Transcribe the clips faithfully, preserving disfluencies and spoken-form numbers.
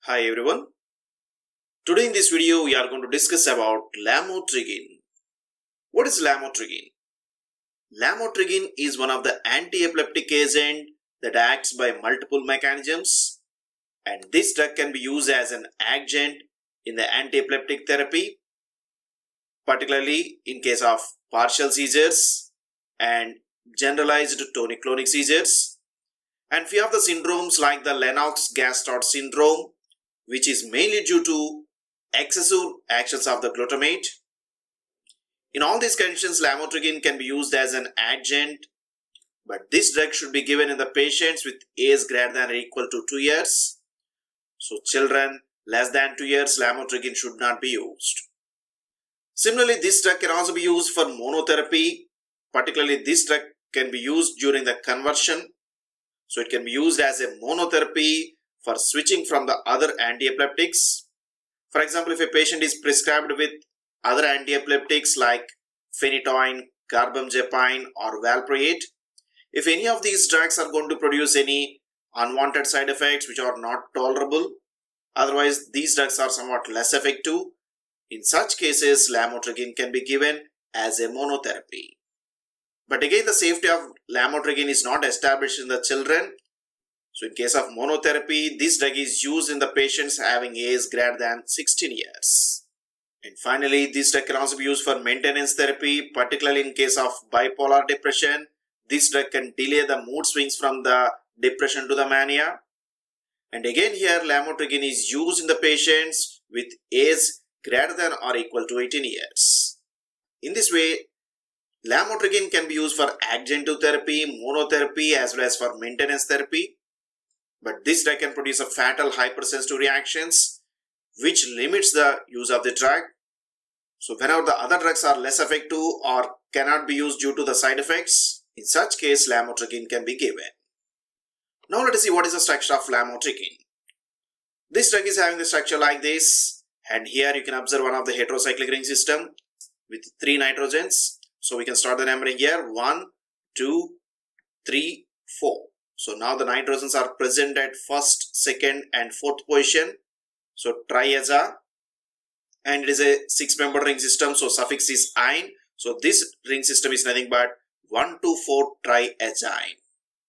Hi everyone. Today in this video we are going to discuss about Lamotrigine. What is Lamotrigine? Lamotrigine is one of the antiepileptic agent that acts by multiple mechanisms, and this drug can be used as an adjunct in the antiepileptic therapy, particularly in case of partial seizures and generalized tonic-clonic seizures, and few of the syndromes like the Lennox-Gastaut syndrome, which is mainly due to excessive actions of the glutamate. In all these conditions, Lamotrigine can be used as an adjunct, but this drug should be given in the patients with age greater than or equal to two years. So children less than two years, Lamotrigine should not be used. Similarly, this drug can also be used for monotherapy. Particularly, this drug can be used during the conversion. So it can be used as a monotherapy for switching from the other antiepileptics. For example, if a patient is prescribed with other antiepileptics like phenytoin, carbamazepine or valproate, if any of these drugs are going to produce any unwanted side effects which are not tolerable, otherwise these drugs are somewhat less effective, in such cases Lamotrigine can be given as a monotherapy. But again, the safety of Lamotrigine is not established in the children. So in case of monotherapy, this drug is used in the patients having age greater than sixteen years. And finally, this drug can also be used for maintenance therapy, particularly in case of bipolar depression. This drug can delay the mood swings from the depression to the mania. And again here, Lamotrigine is used in the patients with age greater than or equal to eighteen years. In this way, Lamotrigine can be used for adjunctive therapy, monotherapy as well as for maintenance therapy. But this drug can produce a fatal hypersensitive reactions which limits the use of the drug. So whenever the other drugs are less effective or cannot be used due to the side effects, in such case Lamotrigine can be given. Now let us see what is the structure of Lamotrigine. This drug is having the structure like this, and here you can observe one of the heterocyclic ring system with three nitrogens. So we can start the numbering here: one, two, three, four. So now the nitrogens are present at first, second and fourth position. So triazine, and it is a six-membered ring system, so suffix is "ine". So this ring system is nothing but one two four triazine.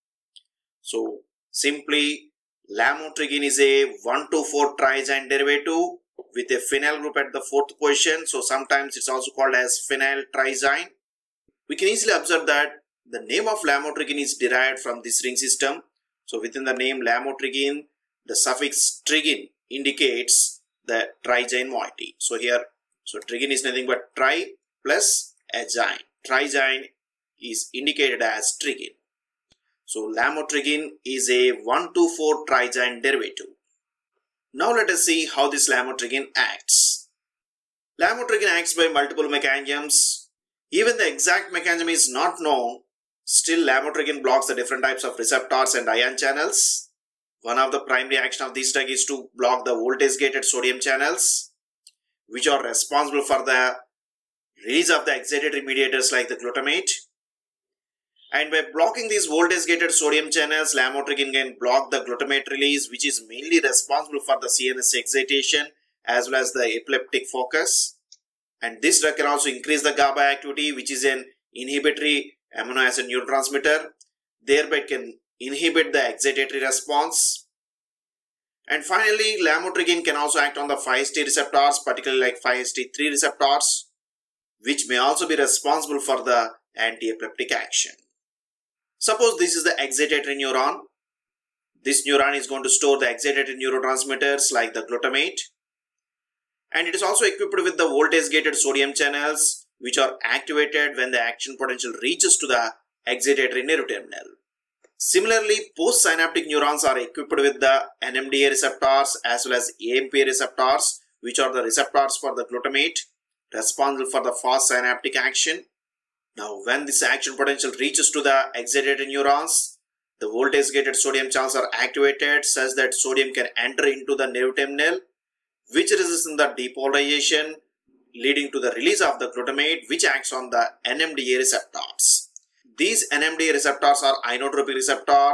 So simply Lamotrigine is a one two four triazine derivative with a phenyl group at the fourth position. So sometimes it's also called as phenyl triazine. We can easily observe that the name of Lamotrigine is derived from this ring system. So within the name Lamotrigine, the suffix trigine indicates the triazine moiety. So here, so trigine is nothing but tri plus azine. Triazine is indicated as trigine. So Lamotrigine is a one two four triazine derivative. Now let us see how this Lamotrigine acts. Lamotrigine acts by multiple mechanisms. Even the exact mechanism is not known. Still, Lamotrigine blocks the different types of receptors and ion channels. One of the primary action of this drug is to block the voltage-gated sodium channels, which are responsible for the release of the excitatory mediators like the glutamate. And by blocking these voltage-gated sodium channels, Lamotrigine can block the glutamate release, which is mainly responsible for the C N S excitation as well as the epileptic focus. And this drug can also increase the GABA activity, which is an inhibitory amino acid neurotransmitter. Thereby it can inhibit the excitatory response. And finally, Lamotrigine can also act on the five H T receptors, particularly like five H T three receptors, which may also be responsible for the antiepileptic action. Suppose this is the excitatory neuron. This neuron is going to store the excitatory neurotransmitters like the glutamate. And it is also equipped with the voltage-gated sodium channels, which are activated when the action potential reaches to the excitatory nerve terminal. Similarly, postsynaptic neurons are equipped with the N M D A receptors as well as A M P A receptors, which are the receptors for the glutamate, responsible for the fast synaptic action. Now, when this action potential reaches to the excitatory neurons, the voltage-gated sodium channels are activated such that sodium can enter into the nerve terminal, which results in the depolarization, leading to the release of the glutamate, which acts on the N M D A receptors. These N M D A receptors are inotropic receptors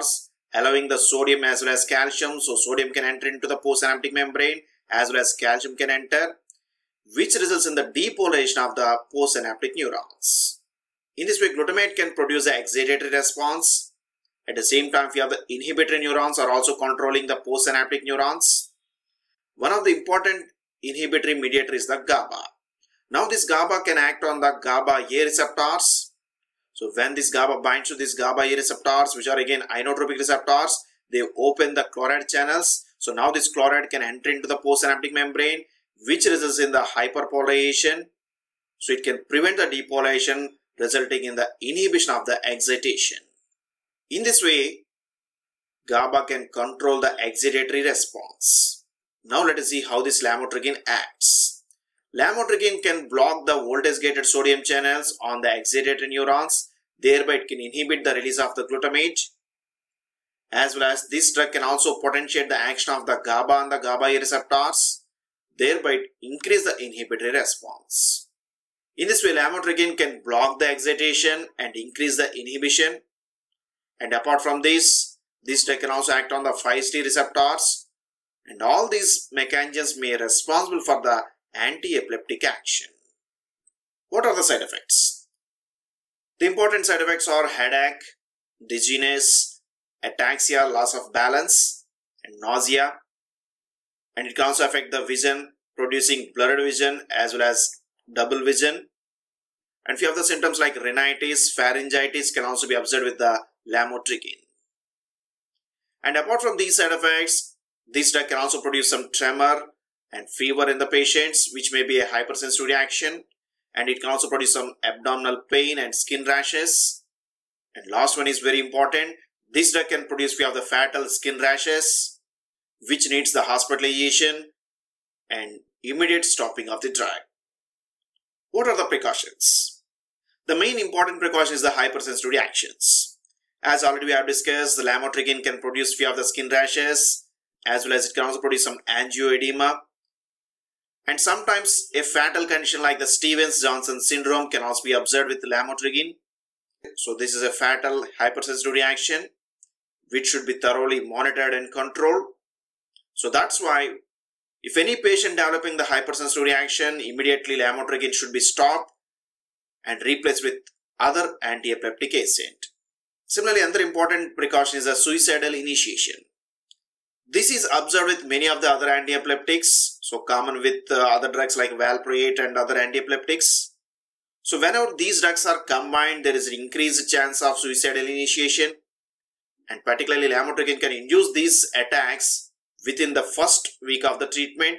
allowing the sodium as well as calcium. So sodium can enter into the postsynaptic membrane as well as calcium can enter, which results in the depolarization of the postsynaptic neurons. In this way, glutamate can produce the excitatory response. At the same time, we have the inhibitory neurons are also controlling the postsynaptic neurons. One of the important inhibitory mediator is the GABA. Now this GABA can act on the GABA A receptors. So when this GABA binds to these GABA A receptors, which are again inotropic receptors, they open the chloride channels. So now this chloride can enter into the postsynaptic membrane, which results in the hyperpolarization. So it can prevent the depolarization, resulting in the inhibition of the excitation. In this way, GABA can control the excitatory response. Now let us see how this lamotrigine acts. Lamotrigine can block the voltage-gated sodium channels on the excitatory neurons. Thereby it can inhibit the release of the glutamate. As well as this drug can also potentiate the action of the GABA on the GABA A receptors. Thereby it increase the inhibitory response. In this way, lamotrigine can block the excitation and increase the inhibition. And apart from this, this drug can also act on the five H T receptors. And all these mechanisms may be responsible for the antiepileptic action. What are the side effects? The important side effects are headache, dizziness, ataxia, loss of balance, and nausea. And it can also affect the vision, producing blurred vision as well as double vision. And few of the symptoms like rhinitis, pharyngitis can also be observed with the lamotrigine. And apart from these side effects, this drug can also produce some tremor and fever in the patients, which may be a hypersensitive reaction. And it can also produce some abdominal pain and skin rashes. And last one is very important. This drug can produce few of the fatal skin rashes, which needs the hospitalization and immediate stopping of the drug. What are the precautions? The main important precaution is the hypersensitive reactions. As already we have discussed, the lamotrigine can produce few of the skin rashes, as well as it can also produce some angioedema. And sometimes a fatal condition like the Stevens-Johnson syndrome can also be observed with lamotrigine. So this is a fatal hypersensitive reaction, which should be thoroughly monitored and controlled. So that's why if any patient developing the hypersensitive reaction, immediately lamotrigine should be stopped and replaced with other antiepileptic agent. Similarly, another important precaution is the suicidal initiation. This is observed with many of the other antiepileptics, so common with uh, other drugs like valproate and other antiepileptics. So whenever these drugs are combined, there is an increased chance of suicidal initiation, and particularly lamotrigine can induce these attacks within the first week of the treatment.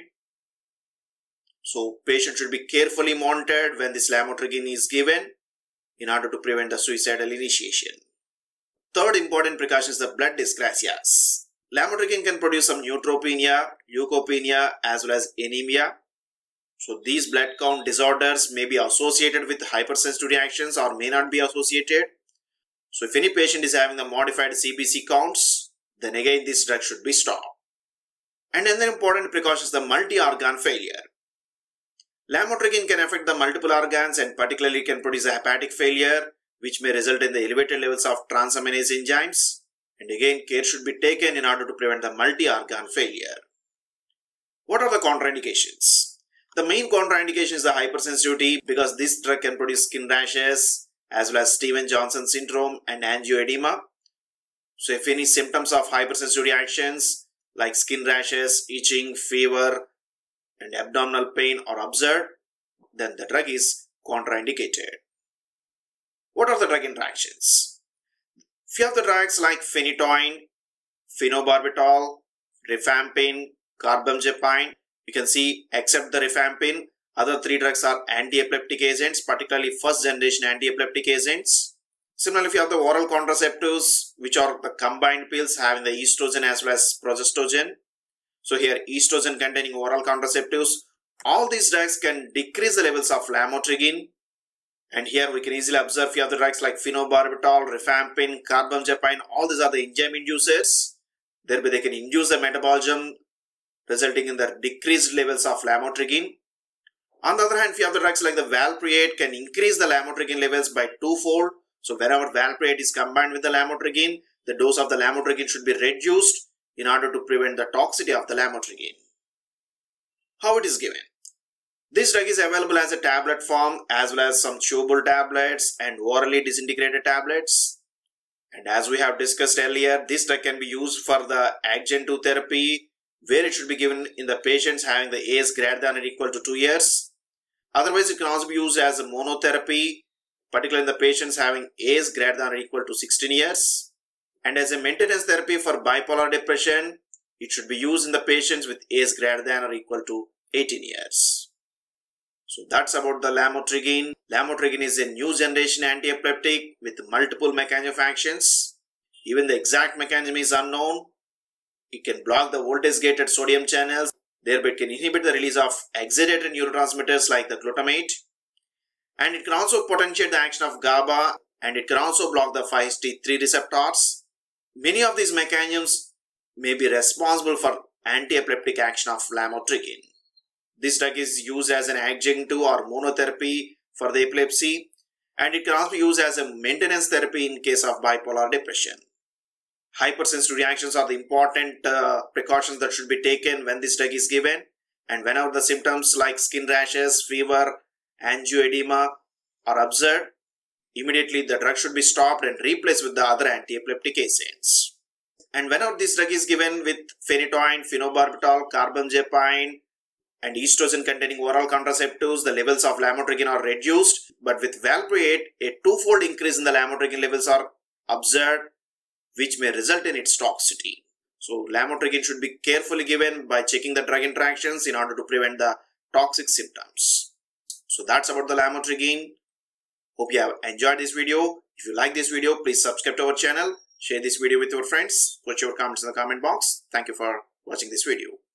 So patient should be carefully monitored when this lamotrigine is given in order to prevent the suicidal initiation. Third important precaution is the blood dysplasias. Lamotrigine can produce some neutropenia, leukopenia as well as anemia. So these blood count disorders may be associated with hypersensitive reactions or may not be associated. So if any patient is having the modified C B C counts, then again this drug should be stopped. And another important precaution is the multi-organ failure. Lamotrigine can affect the multiple organs and particularly can produce a hepatic failure, which may result in the elevated levels of transaminase enzymes. And again, care should be taken in order to prevent the multi-organ failure. What are the contraindications? The main contraindication is the hypersensitivity, because this drug can produce skin rashes as well as Stevens-Johnson syndrome and angioedema. So if any symptoms of hypersensitive reactions like skin rashes, itching, fever and abdominal pain are observed, then the drug is contraindicated. What are the drug interactions? Few of the drugs like phenytoin, phenobarbital, rifampin, carbamazepine, you can see except the rifampin, other three drugs are antiepileptic agents, particularly first generation antiepileptic agents. Similarly, if you have the oral contraceptives, which are the combined pills having the estrogen as well as progestogen. So here estrogen containing oral contraceptives, all these drugs can decrease the levels of lamotrigine. And here we can easily observe few of the drugs like phenobarbital, rifampin, carbamazepine, all these are the enzyme inducers. Thereby they can induce the metabolism, resulting in the decreased levels of lamotrigine. On the other hand, few of the drugs like the valproate can increase the lamotrigine levels by twofold. So wherever valproate is combined with the lamotrigine, the dose of the lamotrigine should be reduced in order to prevent the toxicity of the lamotrigine. How it is given? This drug is available as a tablet form as well as some chewable tablets and orally disintegrated tablets. And as we have discussed earlier, this drug can be used for the adjunct to therapy, where it should be given in the patients having the age greater than or equal to two years. Otherwise, it can also be used as a monotherapy, particularly in the patients having age greater than or equal to sixteen years. And as a maintenance therapy for bipolar depression, it should be used in the patients with age greater than or equal to eighteen years. So that's about the lamotrigine. Lamotrigine is a new generation antiepileptic with multiple mechanism of actions. Even the exact mechanism is unknown. It can block the voltage gated sodium channels, thereby it can inhibit the release of excited neurotransmitters like the glutamate. And it can also potentiate the action of GABA, and it can also block the five H T three receptors. Many of these mechanisms may be responsible for antiepileptic action of lamotrigine. This drug is used as an adjunct to or monotherapy for the epilepsy, and it can also be used as a maintenance therapy in case of bipolar depression. Hypersensitive reactions are the important uh, precautions that should be taken when this drug is given, and whenever the symptoms like skin rashes, fever, angioedema are observed, immediately the drug should be stopped and replaced with the other antiepileptic agents. And whenever this drug is given with phenytoin, phenobarbital, carbamazepine, and estrogen containing oral contraceptives, the levels of lamotrigine are reduced, but with valproate, a twofold increase in the lamotrigine levels are observed, which may result in its toxicity. So lamotrigine should be carefully given by checking the drug interactions in order to prevent the toxic symptoms. So that's about the lamotrigine. Hope you have enjoyed this video. If you like this video, please subscribe to our channel, share this video with your friends, put your comments in the comment box. Thank you for watching this video.